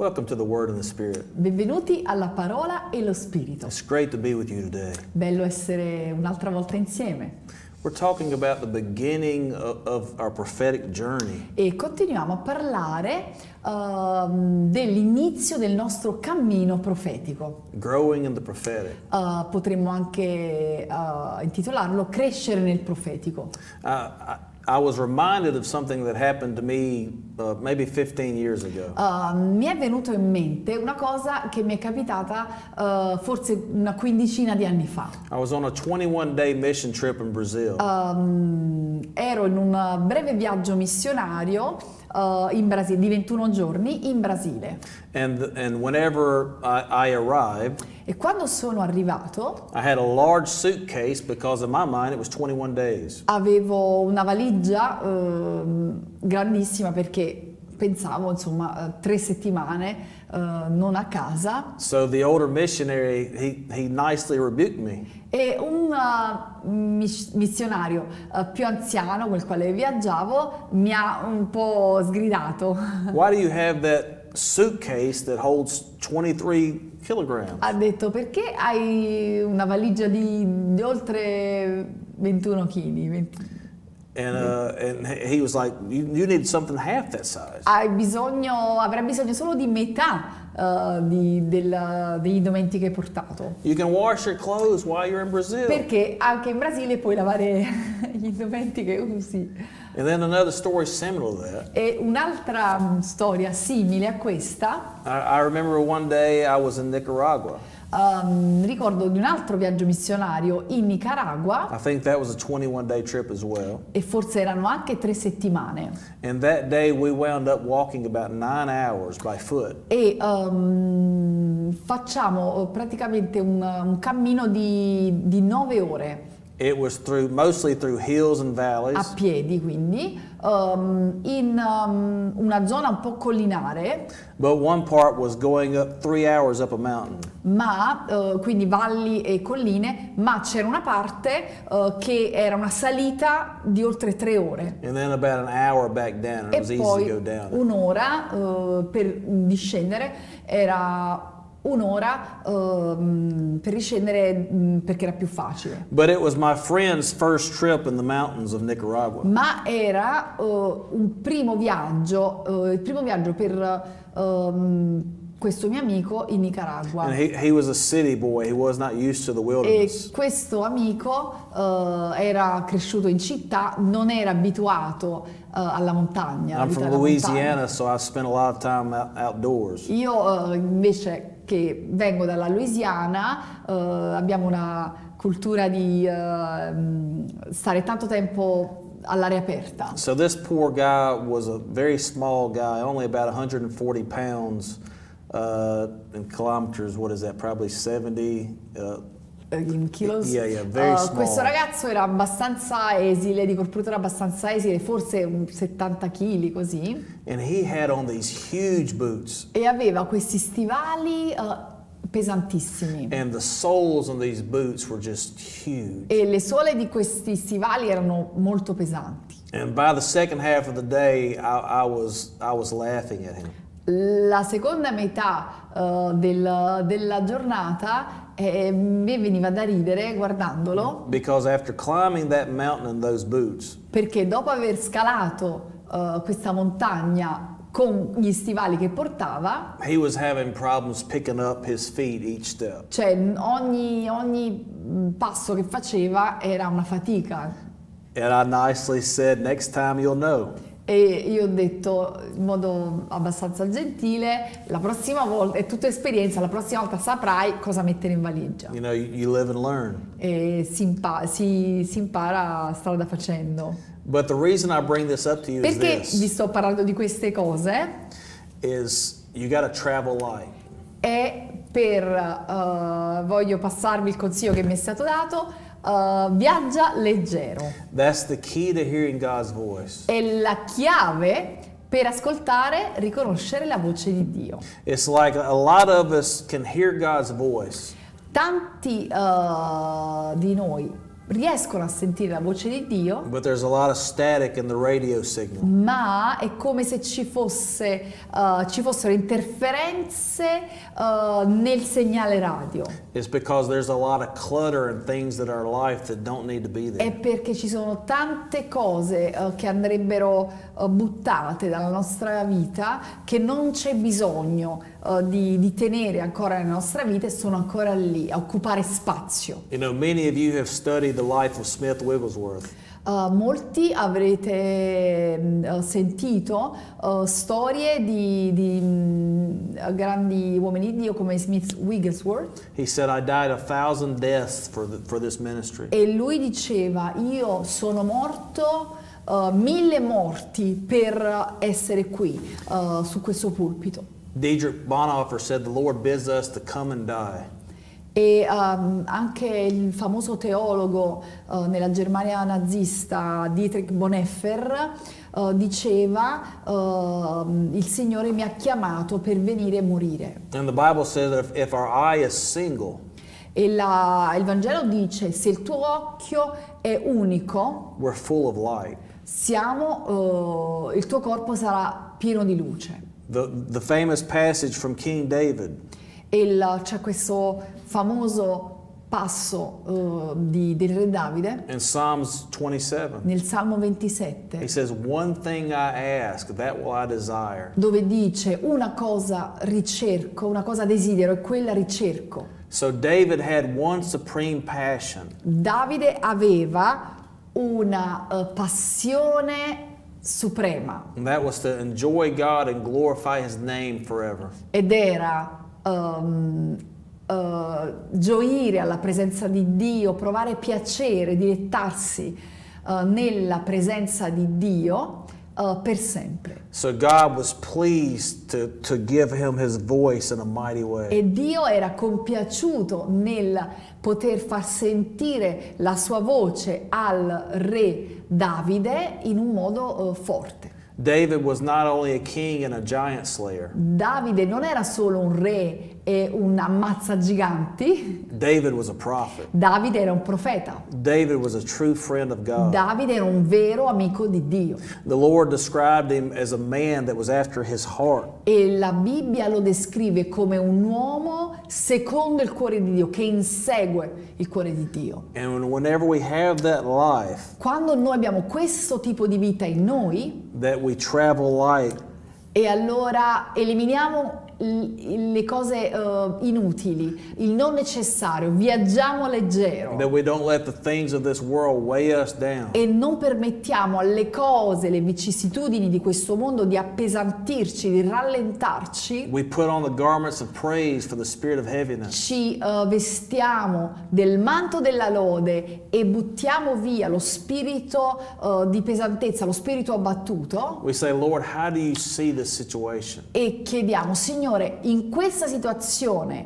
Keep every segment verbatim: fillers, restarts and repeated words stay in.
Welcome to the Word and the Spirit. Benvenuti alla parola e lo spirito. It's great to be with you today. Bello essere un'altra volta insieme. We're talking about the beginning of, of our prophetic journey. E continuiamo a parlare uh, dell'inizio del nostro cammino profetico. Growing in the prophetic. Uh, potremmo anche uh, intitolarlo Crescere nel profetico. Uh, I, I was reminded of something that happened to me uh, maybe fifteen years ago. Uh, mi è venuto in mente una cosa che mi è capitata uh, forse una quindicina di anni fa. I was on a twenty-one day mission trip in Brazil. Um, ero in un breve viaggio missionario uh, in Brasile, di ventuno giorni in Brasile. And, and whenever I, I arrived, E quando sono arrivato, I had a large suitcase because in my mind it was twenty-one days. avevo una valigia uh, grandissima perché pensavo, insomma, uh, tre settimane uh, non a casa. So the older missionary, he, he nicely rebuked me. E un uh, mis- missionario uh, più anziano con il quale viaggiavo mi ha un po' sgridato. Why do you have that suitcase that holds twenty-three kilograms? Ha detto: perché hai una valigia di, di oltre ventuno chili? venti And, uh, and he was like, you, you need something half that size. Hai bisogno, avrai bisogno solo di metà uh, di, del, degli indumenti che hai portato. You can wash your clothes while you're in Brazil. Perché anche in Brasile puoi lavare gli indumenti che usi. And then another story similar to that. E un'altra storia simile a questa, I, I remember one day I was in Nicaragua. um, ricordo di un altro viaggio missionario in Nicaragua, I think that was a twenty-one day trip as well. e forse erano anche tre settimane. And that day we wound up walking about nine hours by foot. E um, facciamo praticamente un, un cammino di, di nove ore. It was through mostly through hills and valleys. A piedi, quindi, um, in um, una zona un po' collinare, But one part was going up three hours up a mountain. ma uh, quindi valli e colline, ma c'era una parte uh, che era una salita di oltre tre ore. And then about an hour back down, and it was E easy poi to go down it. un'ora uh, per discendere, era un'ora uh, per riscendere mh, perché era più facile. But it was my friend's first trip in the mountains of Nicaragua. Ma era uh, un primo viaggio, uh, il primo viaggio per um, questo mio amico in Nicaragua. And he, he was a city boy. He was not used to the E wilderness. questo amico uh, era cresciuto in città, non era abituato uh, alla montagna. alla I'm vita from della Louisiana, montagna. so I spent a lot of time out, outdoors. Io uh, invece, che vengo dalla Louisiana, uh, abbiamo una cultura di uh, stare tanto tempo all'aria aperta. So this poor guy was a very small guy, only about one hundred forty pounds uh, in kilometers. What is that? Probably seventy. Uh, In kilos. Yeah, yeah, very Uh, small. questo ragazzo era abbastanza esile, di corporatura abbastanza esile, forse un settanta chili così, and he had on these huge boots. e aveva questi stivali uh, pesantissimi. And the soles on these boots were just huge. E le suole di questi stivali erano molto pesanti. And by the second half of the day, I, I was I was laughing at him. La seconda metà uh, del- della giornata eh, mi veniva da ridere guardandolo, Because after climbing that mountain in those boots, perché dopo aver scalato uh, questa montagna con gli stivali che portava, he was having problems picking up his feet each step. cioè ogni, ogni mm, passo che faceva era una fatica. And I nicely said, next time you'll know. E io ho detto in modo abbastanza gentile: la prossima volta, è tutta esperienza, la prossima volta saprai cosa mettere in valigia. You know, you, you live and learn. E si, impa- si, si impara strada facendo. But the reason I bring this up to you is Perché vi this, sto parlando di queste cose? is you got to travel light. È per, uh, voglio passarvi il consiglio che mi è stato dato, uh, viaggia leggero. That's the key to hearing God's voice. È la chiave per ascoltare, riconoscere la voce di Dio. It's like a lot of us can hear God's voice, Tanti uh, di noi riescono a sentire la voce di Dio, but there's a lot of static in the radio signal. ma è come se ci, fosse, uh, ci fossero interferenze uh, nel segnale radio. It's because there's a lot of clutter and things in our life that don't need to be È there. perché ci sono tante cose uh, che andrebbero uh, buttate dalla nostra vita che non c'è bisogno uh, di, di tenere ancora nella nostra vita e sono ancora lì a occupare spazio. You know, many of you have studied the life of Smith Wigglesworth. Uh, molti avrete uh, sentito uh, storie di, di mm, grandi uomini di Dio come Smith Wigglesworth, He said, I died a thousand deaths for, the, for this ministry. e lui diceva: io sono morto uh, mille morti per essere qui uh, su questo pulpito. Dietrich Bonhoeffer said, the Lord bids us to come and die. E um, anche il famoso teologo uh, nella Germania nazista Dietrich Bonhoeffer uh, diceva uh, il Signore mi ha chiamato per venire e morire. And the Bible says that if, if our eye is single, E la, il Vangelo dice: se il tuo occhio è unico, we're full of light. siamo, uh, il tuo corpo sarà pieno di luce. The, the famous passage from King David, E il- c'è questo famoso passo uh, di, del re Davide in Psalms twenty-seven, nel Salmo he ventisette, says, one thing I ask, that will I desire. dove dice: una cosa ricerco, una cosa desidero e quella ricerco. So David had one supreme passion, Davide aveva una uh, passione suprema and that was to enjoy God and glorify His name forever. ed era um, uh, gioire alla presenza di Dio, provare piacere, dilettarsi uh, nella presenza di Dio uh, per sempre. So God was pleased to, to give him His voice in a mighty way. E Dio era compiaciuto nel poter far sentire la sua voce al re Davide in un modo uh, forte. David was not only a king and a giant slayer. Davide non era solo un re e un ammazzagiganti, David was a prophet. Davide era un profeta. David was a true friend of God. Davide era un vero amico di Dio. The Lord described him as a man that was after His heart. E la Bibbia lo descrive come un uomo secondo il cuore di Dio, che insegue il cuore di Dio. And whenever we have that life, Quando noi abbiamo questo tipo di vita in noi, that we travel light, e allora eliminiamo l- le cose uh, inutili, il non necessario, viaggiamo leggero that we don't let the things of this world weigh us down. e non permettiamo alle cose, le vicissitudini di questo mondo di appesantirci, di rallentarci. We put on the garments of praise for the spirit of heaviness. Ci uh, vestiamo del manto della lode e buttiamo via lo spirito uh, di pesantezza, lo spirito abbattuto, We say, Lord, how do you see this situation? e chiediamo: Signore, in questa situazione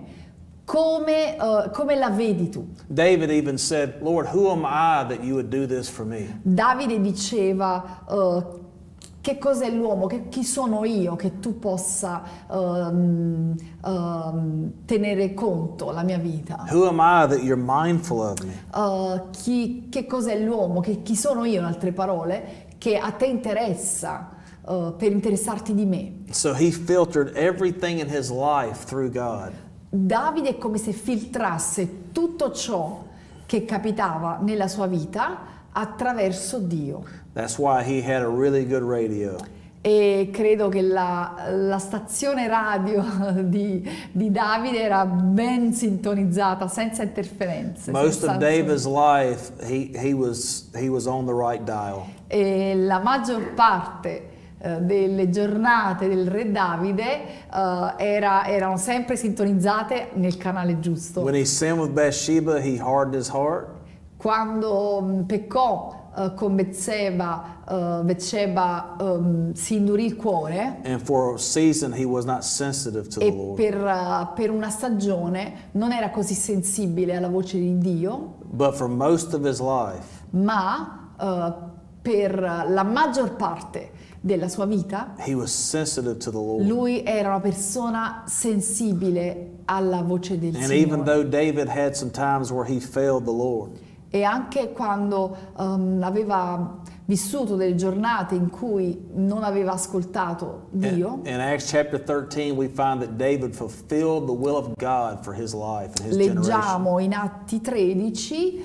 come, uh, come la vedi tu? David even said, Lord, who am I that you would do this for me? Davide diceva: uh, che cos'è l'uomo? Che, chi sono io che tu possa um, um, tenere conto la mia vita? Who am I that you're mindful of me? Uh, chi, che cos'è l'uomo? Che, chi sono io, in altre parole, che a te interessa uh, per interessarti di me? So he filtered everything in his life through God. Davide è come se filtrasse tutto ciò che capitava nella sua vita attraverso Dio. That's why he had a really good radio. E credo che la, la stazione radio di, di Davide era ben sintonizzata, senza interferenze. Most senza of David's life, he, he, was, he was on the right dial. E la maggior parte eh, delle giornate del re Davide eh, era- erano sempre sintonizzate nel canale giusto. When he sinned with Bathsheba, he hardened his heart. Quando mh, peccò eh, con Betseba, eh, Betseba ehm, si indurì il cuore, And for a season, he was not sensitive to the e Lord. per, eh, per una stagione non era così sensibile alla voce di Dio, But for most of his life, ma eh, per la maggior parte della sua vita he was sensitive to the Lord. lui era una persona sensibile alla voce del And even Signore. though David had some times where he failed the Lord, e anche quando um, aveva vissuto delle giornate in cui non aveva ascoltato Dio. In, in Acts chapter thirteen we find that David fulfilled the will of God for his life and his Leggiamo generation. in Atti tredici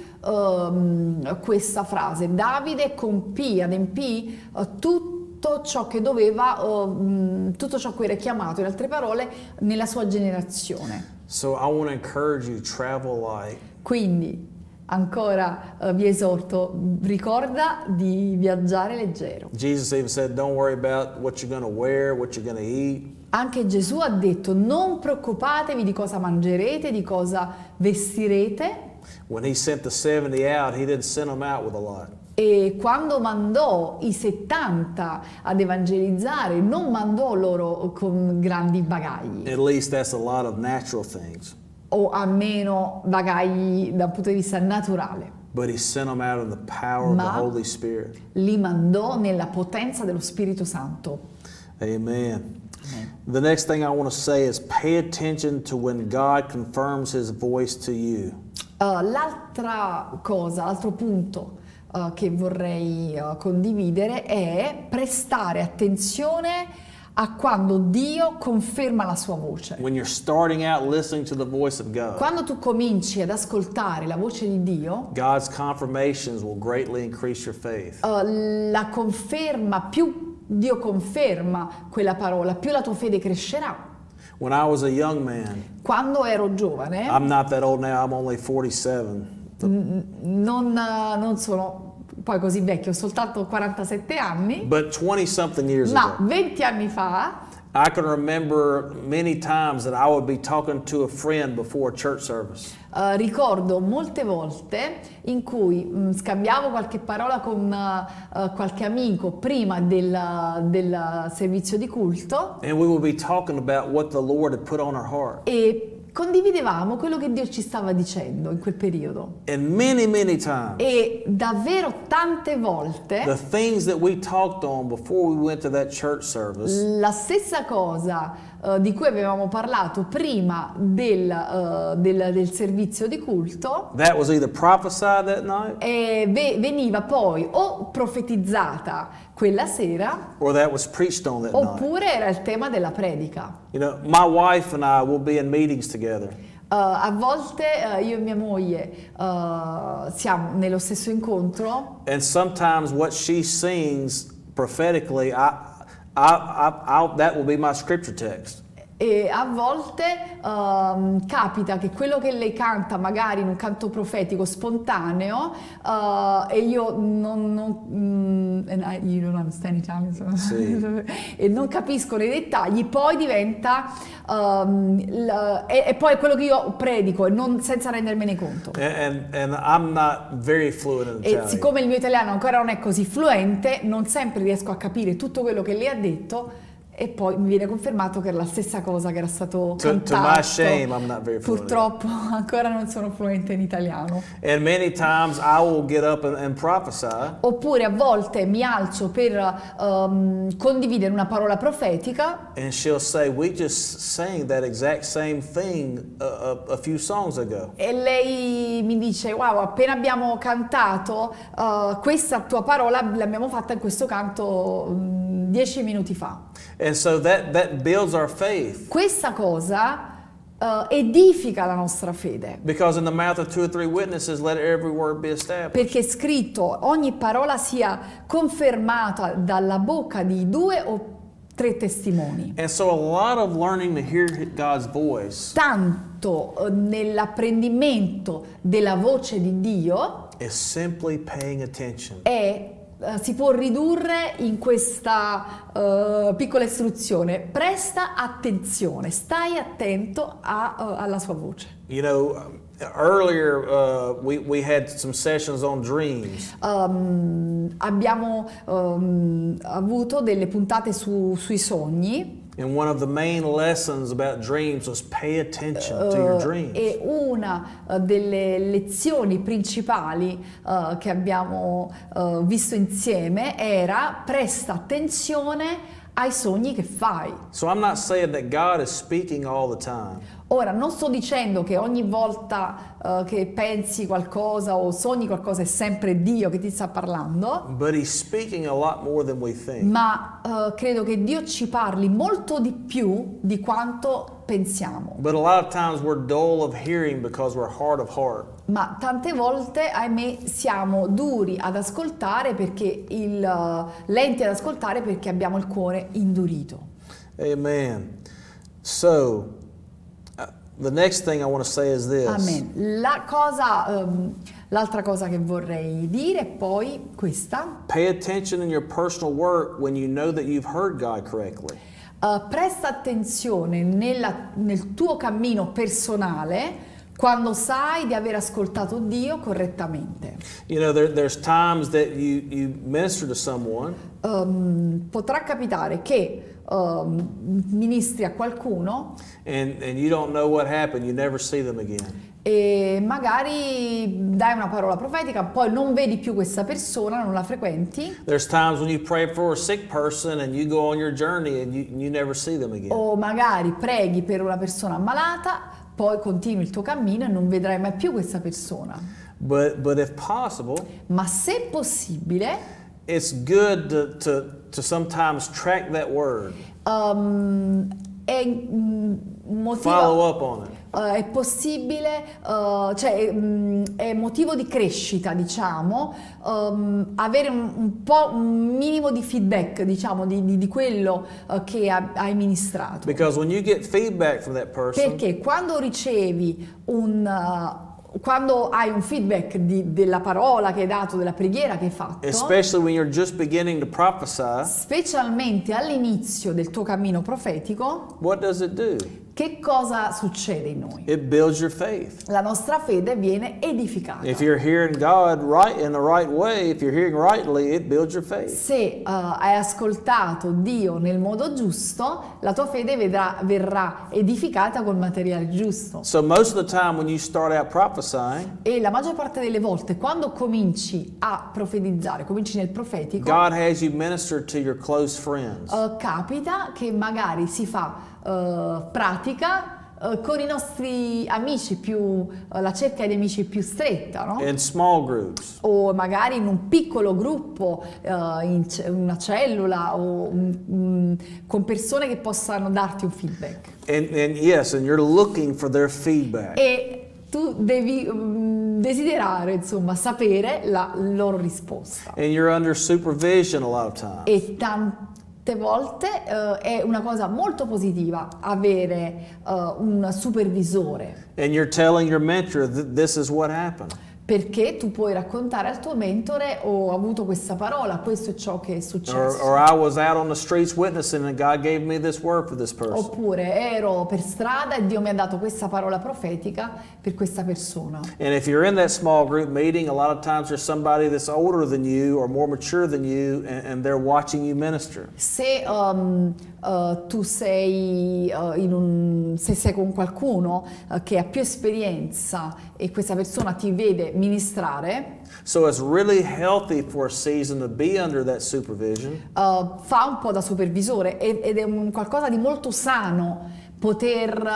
um, questa frase: Davide compì, adempì uh, tutto ciò che doveva, uh, tutto ciò a cui era chiamato, in altre parole, nella sua generazione. So I want to encourage you to travel light. Quindi ancora uh, vi esorto, ricorda di viaggiare leggero. Jesus even said, don't worry about what you're going to wear, what you're going to eat. Anche Gesù ha detto: non preoccupatevi di cosa mangerete, di cosa vestirete. When he sent the seventy out, he didn't send them out with a lot. E quando mandò i settanta ad evangelizzare, non mandò loro con grandi bagagli, At least that's a lot of natural things. o almeno bagagli dal punto di vista naturale. But he sent them out in the power of Ma- the Holy Spirit. Li mandò nella potenza dello Spirito Santo. Amen. The next thing I want to say is pay attention to when God confirms his voice to you. Uh, l'altra cosa, l'altro punto uh, che vorrei uh, condividere è prestare attenzione a quando Dio conferma la sua voce. When you're starting out listening to the voice of God, Quando tu cominci ad ascoltare la voce di Dio, God's confirmations will greatly increase your faith. uh, la conferma, più Dio conferma quella parola, più la tua fede crescerà. When I was a young man, Quando ero giovane, I'm not that old now, I'm only forty-seven. non, uh, non sono poi così vecchio, ho soltanto quarantasette anni, But twenty something years ma ago, venti anni fa I can remember many times that I would be talking to a friend before a church service. Uh, ricordo molte volte in cui mh, scambiavo qualche parola con uh, uh, qualche amico prima del, del servizio di culto And we would be talking about what the Lord had put on our heart. e condividevamo quello che Dio ci stava dicendo in quel periodo. And many, many times, E davvero tante volte the things that we talked on before we went to that church service, la stessa cosa uh, di cui avevamo parlato prima del, uh, del, del servizio di culto that was either prophesied that night e ve- veniva poi o profetizzata quella sera or that was preached on that night. oppure era il tema della predica. You know, my wife and I will be in meetings together. Uh, a volte uh, io e mia moglie uh, siamo nello stesso incontro And sometimes what she sings prophetically, I, I, I, I, that will be my scripture text. e a volte um, capita che quello che lei canta magari in un canto profetico spontaneo uh, e io non, non mm, and I, you don't understand Italian, so. Sì. E non capisco nei dettagli, poi diventa um, l- e, e poi è quello che io predico e non, senza rendermene conto. And, and, and I'm not very fluent in E Italian. siccome il mio italiano ancora non è così fluente, non sempre riesco a capire tutto quello che lei ha detto e poi mi viene confermato che era la stessa cosa che era stato To, to cantato. my shame, I'm not very fluent. Purtroppo ancora non sono fluente in italiano. And many times I will get up and, and prophesy. Oppure a volte mi alzo per um, condividere una parola profetica And she'll say, we just sang that exact same thing a, a, a few songs ago. e lei mi dice: wow, appena abbiamo cantato uh, questa tua parola l'abbiamo fatta in questo canto um, dieci minuti fa. And so that, that builds our faith. Questa cosa uh, edifica la nostra fede, Because in the mouth of two or three witnesses, let every word be established. perché è scritto ogni parola sia confermata dalla bocca di due o tre testimoni. And so a lot of learning to hear God's voice Tanto uh, nell'apprendimento della voce di Dio is simply paying attention. è Uh, si può ridurre in questa uh, piccola istruzione: presta attenzione, stai attento a, uh, alla sua voce. You know, earlier uh, we, we had some sessions on dreams. Um, abbiamo um, avuto delle puntate su- sui sogni. And one of the main lessons about dreams was pay attention to your Uh, dreams. e una uh, delle lezioni principali uh, che abbiamo uh, visto insieme era: presta attenzione ai sogni che fai. So I'm not saying that God is speaking all the time. Ora, non sto dicendo che ogni volta uh, che pensi qualcosa o sogni qualcosa è sempre Dio che ti sta parlando, but He's speaking a lot more than we think. ma uh, credo che Dio ci parli molto di più di quanto pensiamo. But a lot of times we're dull of hearing because we're hard of heart. Ma tante volte, ahimè, siamo duri ad ascoltare perché il, uh, lenti ad ascoltare perché abbiamo il cuore indurito. Amen. So, the next thing I want to say is this. Amen. La cosa, um, l'altra cosa che vorrei dire è poi questa. Pay attention in your personal work when you know that you've heard God correctly. Uh, presta attenzione nella, nel tuo cammino personale quando sai di aver ascoltato Dio correttamente. You know, there, there's times that you, you minister to someone. Um, potrà capitare che um, ministri a qualcuno And, and you don't know what happened, you never see them again. e magari dai una parola profetica, poi non vedi più questa persona, non la frequenti, There's times when you pray for a sick person and you go on your journey and you, you never see them again. o magari preghi per una persona ammalata, poi continui il tuo cammino e non vedrai mai più questa persona. But, but if possible, Ma se possibile, it's good to, to, to sometimes track that word, um, è, mm, motivo- follow up on it. Uh, è possibile, uh, cioè um, è motivo di crescita, diciamo, um, avere un, un po' un minimo di feedback, diciamo, di, di, di quello uh, che ha, hai ministrato. Because when you get feedback from that person, Perché quando ricevi un... uh, quando hai un feedback di- della parola che hai dato, della preghiera che hai fatto, especially when you're just beginning to prophesy, specialmente all'inizio del tuo cammino profetico, what does it do? che cosa succede in noi? It builds your faith. La nostra fede viene edificata. If you're hearing God right in the right way, if you're hearing rightly, it builds your faith. Se uh, hai ascoltato Dio nel modo giusto, la tua fede vedrà, verrà edificata col materiale giusto. So most of the time when you start out prophesying, E la maggior parte delle volte, quando cominci a profetizzare, cominci nel profetico, God has you minister to your close friends. uh, capita che magari si fa uh, pratica uh, con i nostri amici più, uh, la cerchia di amici più stretta, no? In small groups. O magari in un piccolo gruppo, uh, in ce- una cellula o un- un- con persone che possano darti un feedback. And, and yes, and you're looking for their feedback. E tu devi mm, desiderare, insomma, sapere la loro risposta. And you're under supervision a lot of times. E tante volte eh, è una cosa molto positiva avere eh, un supervisore, And you're telling your mentor that this is what happened. perché tu puoi raccontare al tuo mentore: ho avuto questa parola, questo è ciò che è Or, successo. or I was out on the streets witnessing and God gave me this word for this person. Oppure ero per strada e Dio mi ha dato questa parola profetica per questa persona. And if you're in that small group meeting, a lot of times there's somebody that's older than you or more mature than you, and, and they're watching you minister. Se um, uh, tu sei, uh, in un, se sei con qualcuno uh, che ha più esperienza e questa persona ti vede ministrare, So it's really healthy for a season to be under that supervision. uh, fa un po' da supervisore ed ed è un qualcosa di molto sano poter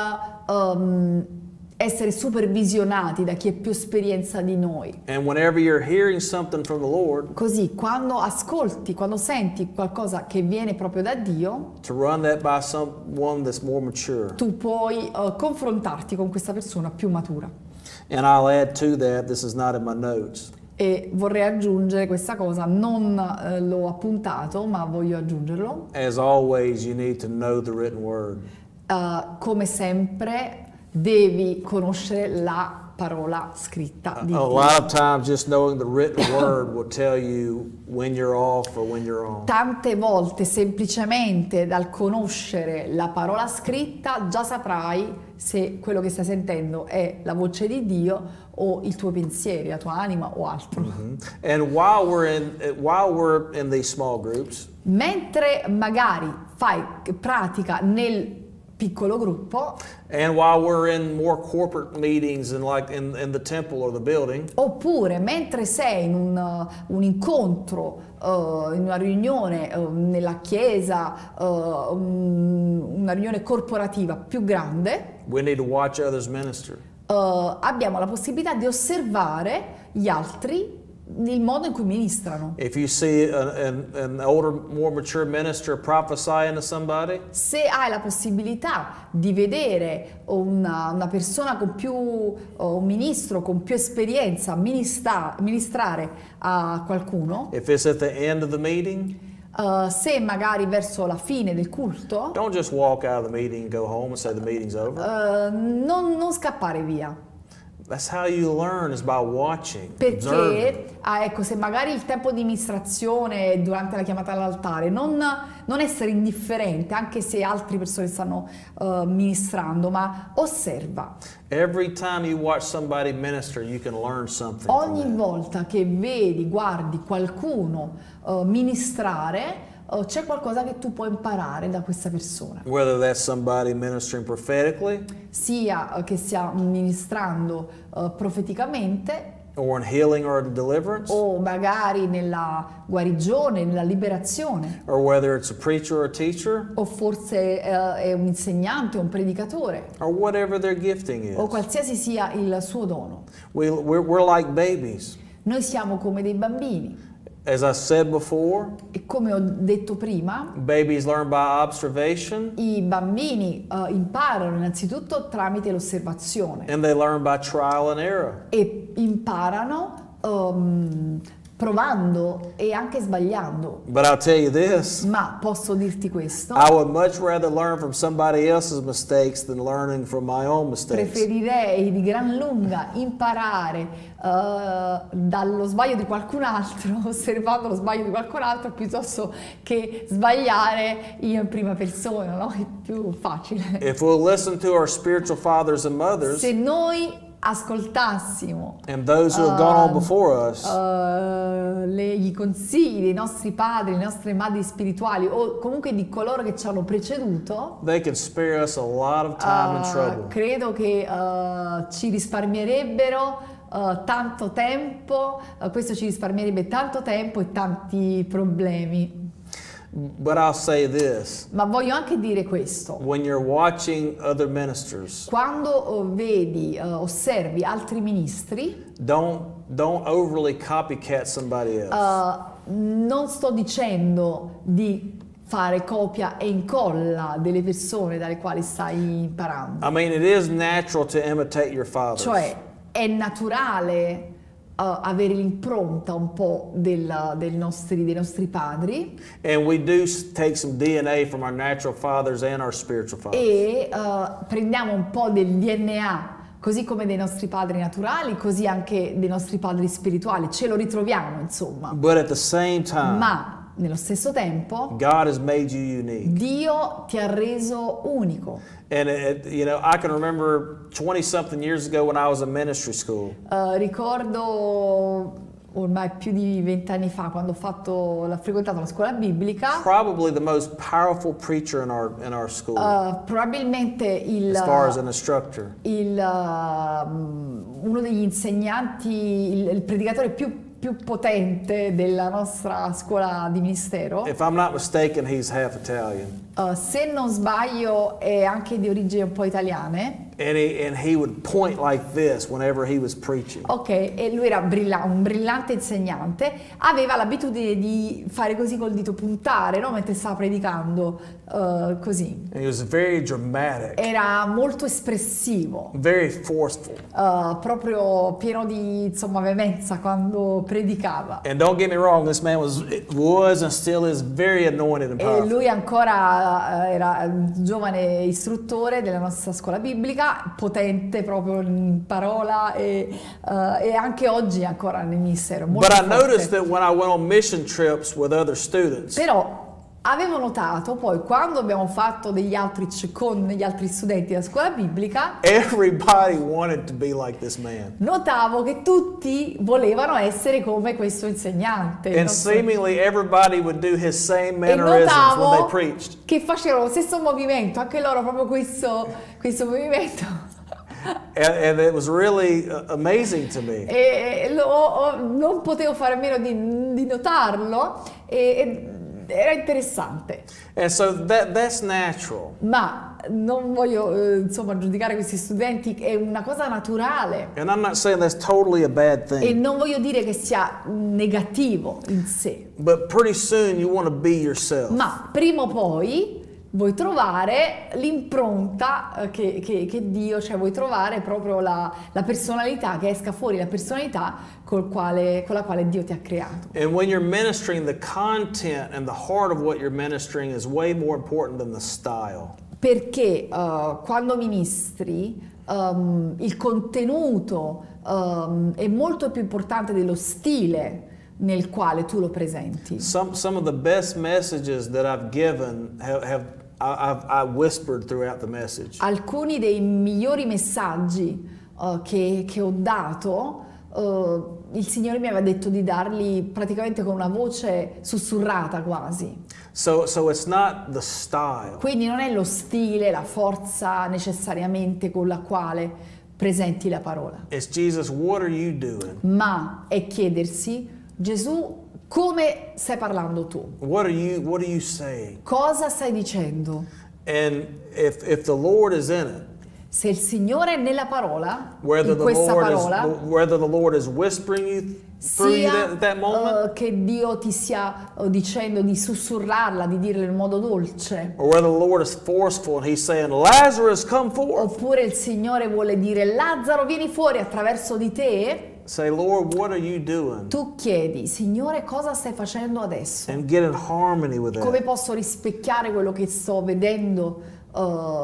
um, essere supervisionati da chi ha più esperienza di noi. And whenever you're hearing something from the Lord, Così quando ascolti, quando senti qualcosa che viene proprio da Dio, to run that by someone that's more mature. tu puoi uh, confrontarti con questa persona più matura. And I'll add to that, this is not in my notes. E vorrei aggiungere questa cosa, non eh, l'ho appuntato, ma voglio aggiungerlo. As always, you need to know the written word. Uh, come sempre devi conoscere la parola scritta di A Dio. lot of times, just knowing the written word will tell you when you're off or when you're on. Tante volte semplicemente dal conoscere la parola scritta già saprai se quello che stai sentendo è la voce di Dio o il tuo pensiero, la tua anima o altro. And while we're in while we're in these small groups, Mentre magari fai pratica nel piccolo gruppo, and while we're in more corporate meetings and like in, in the temple or the building, oppure mentre sei in un, uh, un incontro, uh, in una riunione uh, nella chiesa, uh, un- una riunione corporativa più grande, we need to watch others minister. uh, abbiamo la possibilità di osservare gli altri, il modo in cui ministrano. If you see an, an, an older, more mature minister prophesying to somebody, Se hai la possibilità di vedere una, una persona con più, o un ministro con più esperienza ministra- ministrare a qualcuno, if it's at the end of the meeting, uh, se magari verso la fine del culto, don't just walk out of the meeting and go home and say the meeting's over. uh, non, non scappare via. That's how you learn, is by watching, observing. Perché, ah, ecco, se magari il tempo di ministrazione è durante la chiamata all'altare, non, non essere indifferente, anche se altre persone stanno uh, ministrando, ma osserva. Every time you watch somebody minister, you can learn something from Ogni that. volta che vedi, guardi qualcuno uh, ministrare, uh, c'è qualcosa che tu puoi imparare da questa persona. Whether that's somebody ministering prophetically Sia uh, che stia ministrando uh, profeticamente, or in healing or deliverance, o magari nella guarigione, nella liberazione, or whether it's a preacher or a teacher, o forse eh, è un insegnante, un predicatore, or whatever their gifting o is. qualsiasi sia il suo dono. We, we're, we're like babies. Noi siamo come dei bambini As I said before, e come ho detto prima, babies learn by observation i bambini eh, imparano innanzitutto tramite l'osservazione and they learn by trial and error. e imparano ehm, provando e anche sbagliando. But I'll tell you this, Ma posso dirti questo? I would much rather learn from somebody else's mistakes than learning from my own mistakes. Preferirei di gran lunga imparare eh, dallo sbaglio di qualcun altro, osservando lo sbaglio di qualcun altro, piuttosto che sbagliare io in prima persona, no? È più facile. If we'll listen to our spiritual fathers and mothers Se noi ascoltassimo and those who have gone on before us, eh, le- i consigli dei nostri padri, le nostre madri spirituali o comunque di coloro che ci hanno preceduto, they can spare us a lot of time and Uh, trouble. credo che uh, ci risparmierebbero uh, tanto tempo, uh, questo ci risparmierebbe tanto tempo e tanti problemi. But I'll say this, Ma voglio anche dire questo. when you're watching other ministers, Quando uh, vedi, uh, osservi altri ministri, don't don't overly copycat somebody else. uh, non sto dicendo di fare copia e incolla delle persone dalle quali stai imparando. I mean, it is natural to imitate your fathers. Cioè, è naturale uh, avere l'impronta un po' del- del nostri- dei nostri padri And we do s- take some D N A from our natural fathers and our spiritual fathers. e uh, prendiamo un po' del D N A, così come dei nostri padri naturali, così anche dei nostri padri spirituali, ce lo ritroviamo insomma. But at the same time, Ma nello stesso tempo God has made you unique. Dio ti ha reso unico. And it, you know, I can remember twenty something years ago when I was in ministry school. Uh, ricordo ormai più di vent'anni fa, quando ho fatto, ho frequentato la scuola biblica, Probably the most powerful preacher in our in our school, uh, probabilmente il, as far as an instructor. il, uh, uno degli insegnanti, il, il predicatore più, più potente della nostra scuola di ministero. If I'm not mistaken, he's half Italian. Uh, se non sbaglio è anche di origini un po' italiane. And he, and he would point like this whenever he was preaching. Ok, e lui era brilla- un brillante insegnante, aveva l'abitudine di fare così col dito, puntare, no? Mentre stava predicando, uh, così. And he was very dramatic, Era molto espressivo, very forceful. uh, proprio pieno di, insomma, veemenza quando predicava. And don't get me wrong, this man was was and still is very anointed and E powerful. lui ancora eh, era un giovane istruttore della nostra scuola biblica, potente proprio in parola e, eh, e anche oggi ancora nel ministero. Molto But I forte. noticed that when I went on mission trips with other students, Però avevo notato poi quando abbiamo fatto degli outreach con gli altri studenti della scuola biblica, everybody wanted to be like this man. notavo che tutti volevano essere come questo insegnante. il And nostro- seemingly everybody would do his same E mannerisms when they notavo preached. che facevano lo stesso movimento, anche loro proprio questo, questo movimento. And, and it was really uh, amazing to me. E lo- ho- non potevo fare a meno di, di notarlo e, e era interessante. And so that that's natural. Ma non voglio eh, insomma giudicare questi studenti, è una cosa naturale And I'm not saying that's totally a bad e thing. non voglio dire che sia negativo in sé, But pretty soon you want to be yourself. ma prima o poi vuoi trovare l'impronta eh, che, che- che Dio, cioè vuoi trovare proprio la, la personalità, che esca fuori la personalità col quale- con la quale Dio ti ha creato. And when you're ministering, the content and the heart of what you're ministering is way more important than the style. Perché eh, quando ministri ehm, il contenuto ehm, è molto più importante dello stile nel quale tu lo presenti. Some some of the best messages that I've given have, have I, I've I whispered throughout the message. Alcuni dei migliori messaggi eh, che, che ho dato, eh, il Signore mi aveva detto di darli praticamente con una voce sussurrata quasi. So so it's not the style. Quindi non è lo stile, la forza necessariamente con la quale presenti la parola, It's Jesus, what are you doing? ma è chiedersi: Gesù, come stai parlando tu? What are you what are you saying? Cosa stai dicendo? And if if the Lord is in it, Se il Signore è nella parola, whether in the questa Lord parola, is whether the Lord is whispering you through you sia that, at that moment, eh, che Dio ti stia eh, dicendo di sussurrarla, di dirla in modo dolce, or whether the Lord is forceful and He's saying, Lazarus, come forth. oppure il Signore vuole dire: Lazzaro, vieni fuori attraverso di te, Say, Lord, what are you doing? tu chiedi: Signore, cosa stai facendo adesso? And get in harmony with Come that. posso rispecchiare quello che sto vedendo eh,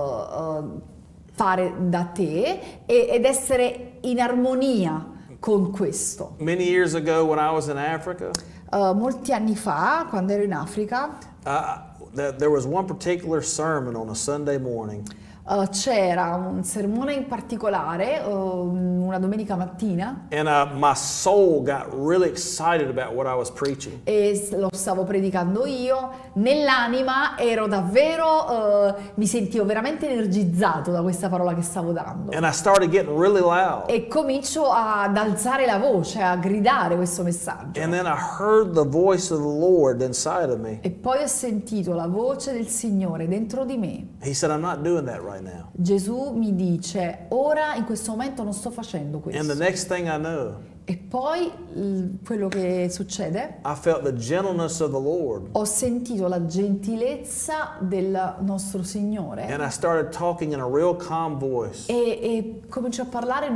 eh, fare da te e- ed essere in armonia con questo? Many years ago when I was in Africa, Eh, molti anni fa, quando ero in Africa, uh, th- there was one particular sermon on a Sunday morning. eh, c'era un sermone in particolare, eh, una domenica mattina, And uh, my soul got really excited about what I was preaching. e s- lo stavo predicando io. Nell'anima ero davvero, eh, mi sentivo veramente energizzato da questa parola che stavo dando. And I started getting really loud. E comincio ad alzare la voce, a gridare questo messaggio. And then I heard the voice of the Lord inside of me. E poi ho sentito la voce del Signore dentro di me. He said, I'm not doing that right now. Gesù mi dice: ora in questo momento non sto facendo And the questo. next thing I know, E poi l- quello che succede, I felt the gentleness of the Lord. ho sentito la gentilezza del nostro Signore And I started talking in a real calm voice. e, e comincio a parlare in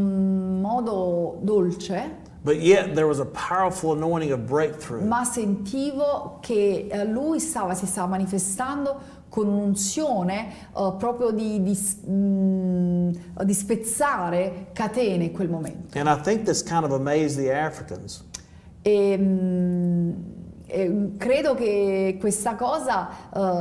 un modo dolce, But yet there was a powerful anointing of breakthrough. ma sentivo che eh, lui stava, si stava manifestando con un'unzione eh, proprio di, di s- mm, di spezzare catene in quel momento. And I think this kind of amazed the Africans. E, mm, e credo che questa cosa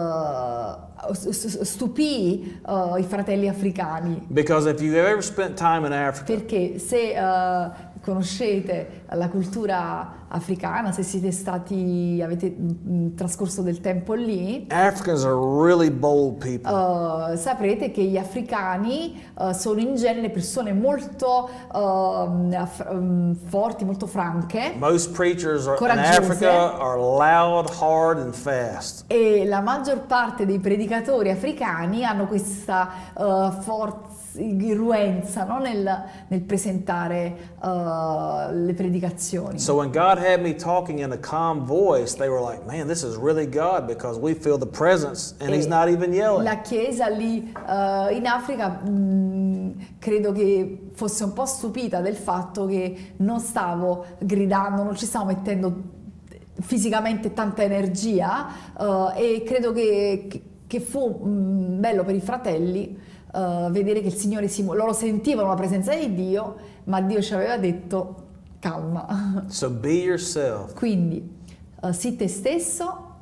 eh, s- s- stupì eh, i fratelli africani, Because if you've ever spent time in Africa, perché se eh, conoscete la cultura africana, se siete stati, avete mm, trascorso del tempo lì, Africans are really bold people. Uh, saprete che gli africani uh, sono in genere persone molto uh, aff- um, forti, molto franche, Most preachers are, in coraggiose. Africa are loud, hard, and fast. e la maggior parte dei predicatori africani hanno questa uh, forza, irruenza, no? nel, nel presentare uh, le predicazioni. So when God had me talking in a calm voice, they were like, man, this is really God because we feel the presence and He's E not even yelling. La chiesa lì uh, in Africa mh, credo che fosse un po' stupita del fatto che non stavo gridando, non ci stavo mettendo fisicamente tanta energia, uh, e credo che, che fu mh, bello per i fratelli uh, vedere che il Signore si muove. Loro sentivano la presenza di Dio, ma Dio ci aveva detto calma. So be yourself. Quindi uh, sii te stesso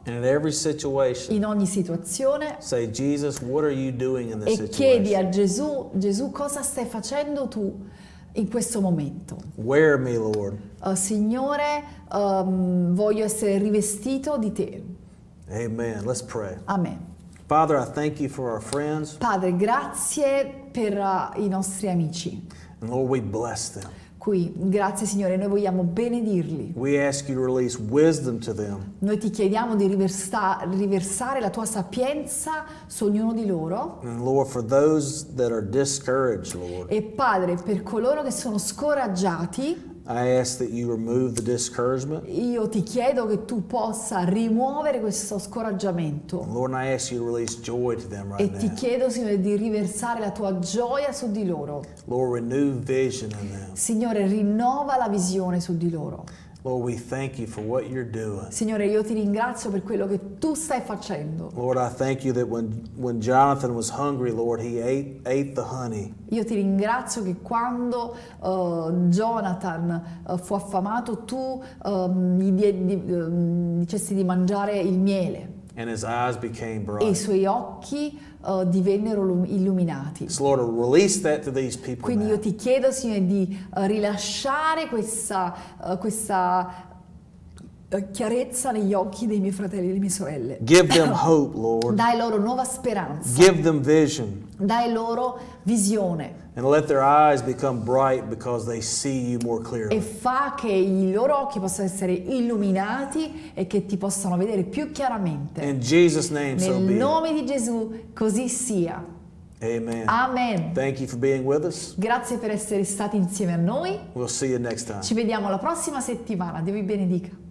And in every situation, in ogni situazione, say, Jesus, what are you doing in this e chiedi situation? a Gesù, Gesù, cosa stai facendo tu in questo momento? Wear me, Lord. Uh, Signore, um, voglio essere rivestito di te. Amen. Let's pray. Amen. Father, I thank you for our friends. Padre, grazie per uh, i nostri amici And Lord, we bless them. qui. Grazie Signore, noi vogliamo benedirli. We ask you to release wisdom to them. Noi ti chiediamo di riversa- riversare la tua sapienza su ognuno di loro. And Lord, for those that are discouraged, Lord, E Padre, per coloro che sono scoraggiati, I ask that you remove the discouragement. io ti chiedo che tu possa rimuovere questo scoraggiamento. And Lord, I ask you to release joy to them right E ti now. chiedo, Signore, di riversare la tua gioia su di loro. Lord, renew vision in them. Signore, rinnova la visione su di loro. Lord, we thank you for what you're doing. Signore, io ti ringrazio per quello che tu stai facendo. Lord, I thank you that when, when Jonathan was hungry, Lord, he ate, ate the honey. Io ti ringrazio che quando uh, Jonathan uh, fu affamato, tu um, gli die- di- um, dicesti di mangiare il miele And his eyes became e i bright. suoi occhi uh, divennero lum- illuminati. So Lord, release that to these people Quindi io now. ti chiedo, Signore, di uh, rilasciare questa, uh, questa uh, chiarezza negli occhi dei miei fratelli e delle mie sorelle. Give them hope, Lord. Dai loro nuova speranza, Give them vision. dai loro visione And let their eyes become bright because they see you more e clearly. fa che i loro occhi possano essere illuminati e che ti possano vedere più chiaramente. In Jesus' name, so Nel be it. nome di Gesù, così sia. Amen. Amen. Thank you for being with us. Grazie per essere stati insieme a noi. We'll see you next time. Ci vediamo la prossima settimana. Dio vi benedica.